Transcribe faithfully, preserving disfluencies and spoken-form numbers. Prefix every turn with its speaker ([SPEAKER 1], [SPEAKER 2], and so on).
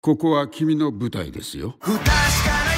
[SPEAKER 1] ここは君の舞台ですよ。
[SPEAKER 2] 不確かな